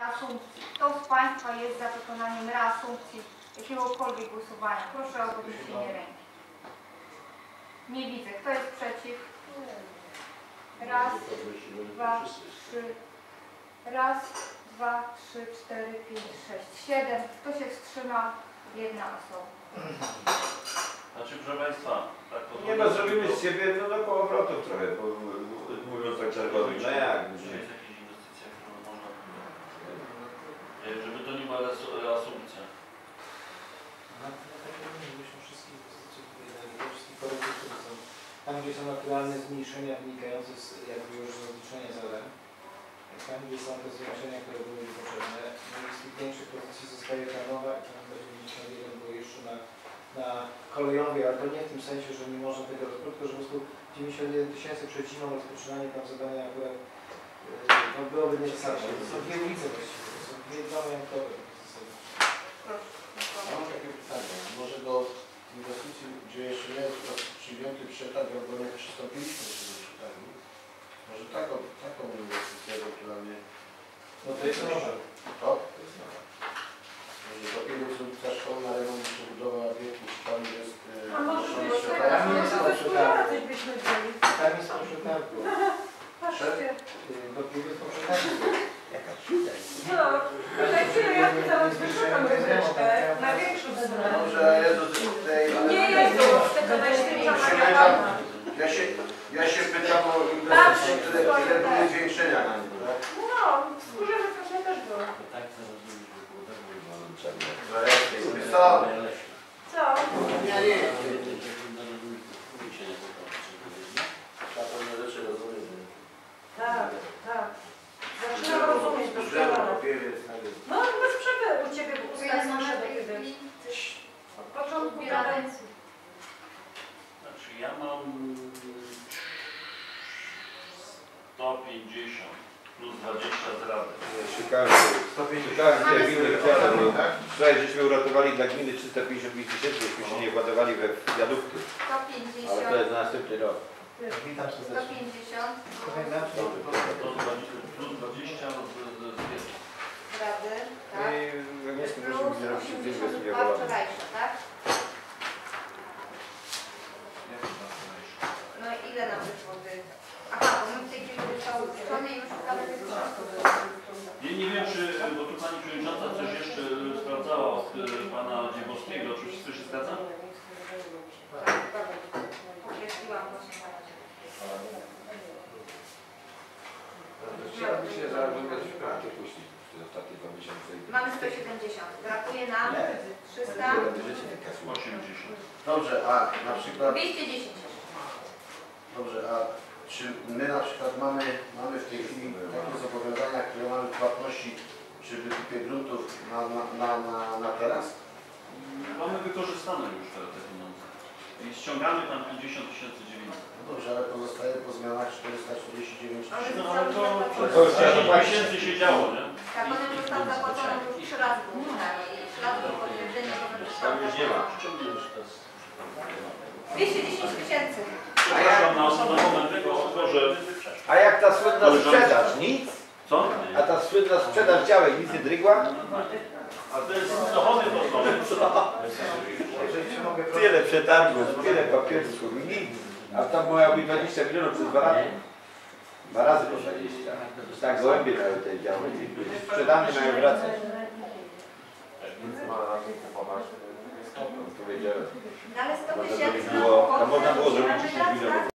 Reasumpcji. Kto z Państwa jest za wykonaniem reasumpcji jakiegokolwiek głosowania? Proszę o podniesienie ręki. Nie widzę. Kto jest przeciw? Raz, dwa, trzy. Raz, dwa, trzy, cztery, pięć, sześć, siedem. Kto się wstrzymał? Jedna osoba. Znaczy, proszę Państwa, tak to... Nie no, zrobimy z siebie do kołowrotów trochę, bo mówiąc tak czerwonym. No jak? Czy jest jakaś inwestycja, którą można... Żeby to nie była reasumpcja. Wszystkie inwestycje, wszystkie korupcje, które są tam, gdzie są naturalne zmniejszenia wynikające z jakby już z rozliczenia zadań, tam, gdzie są te zwiększenia, które były potrzebne, no i z tych większych pozycji zostaje Tarnowa i tam 91 było jeszcze na kolejowej, ale to nie w tym sensie, że nie można tego rozpocząć, tylko że po prostu 91 000 przed zimą rozpoczynanie tam zadania akurat no, byłoby niezasadne. To są dwie ulice właściwie, to są dwie domy jankowe w zasadzie. Mam takie pytanie, może do inwestycji, gdzie jeszcze nie jest przyjęty przetarg, albo nie przystąpiliśmy do tego przetargu, może taką inwestycję ewentualnie... No to jest nowe. To? To jest nowe. Może to pieniądze ulica szkolna, remont, przebudowa obiektu szkolnych jest... A może jest być przetarg? teraz, może coś coś byśmy wzięli. Tam jest po przetargu. Patrzcie. Do piły po przetargu. Jaka chwila? No, tutaj chwilę ja pisałam wysoką rozrywkę, na większą stronę. Może Jezus tutaj... Nie jest to, tego najświętsza Ja się pytam o inwestycje, które były zwiększenia na nim, tak? No, skórze wysokie też było. Co? Co? Ja nie wiem. Ja pewne rzeczy rozumiem. Tak, tak. Zaczynam rozumieć doskonale. No, bez przerwy u Ciebie w ustach słyszę do Ciebie. Od początku kadencji. Znaczy, ja mam 150 plus 20 z rady. Każdy gminy chciała, bo wczoraj żeśmy uratowali dla gminy 355 000, żeśmy się nie władowali we wiadukty. 150. Ale to jest na następny rok. Witam serdecznie. 150. Plus 20 Z Rady, tak? We wniosku Plus musimy zrobić z 82 wczorajsze, tak? No i ile nam wyszło tych? Aha, bo my w tej chwili zostało zliczone i już szukamy tych środków. Nie wiem, czy, bo tu Pani Przewodnicząca coś jeszcze sprawdzała od Pana Dziebowskiego, czy wszystko się zgadza? Określiłam właśnie Pana Dziebowskiego. Chciałbym się zaangażować w pracę później, przez ostatnie 2 miesiące. Mamy 170. Brakuje nam 300. 80. Dobrze, a na przykład... 210. Dobrze, a czy my na przykład mamy w tej chwili takie zobowiązania, które mamy w płatności przy wykupie gruntów na teraz? Mamy wykorzystane już te pieniądze. I ściągamy tam 50 900. No dobrze, ale pozostaje po zmianach 449 Ale 000. No ale to To 10 miesięcy się działo, nie? Tak, potem został zapłacony już 3 razy było pytanie i 3 razy było potwierdzenie, że Tam już nie ma. 210 000. Przepraszam na moment tego, że... A jak ta słynna sprzedaż? Nic? Co? A ta słynna sprzedaż działek nic nie drygła? A to jest dochody to Tyle przetargów, tyle papierstwo, nic. A tam miało być 20 milionów przez 2 lata. 2 razy po 20. Tak gołębie miały te działy. Sprzedane mają wracać. Powiedziałem. Ale 100 Można 000 było zrobić 10 milionów.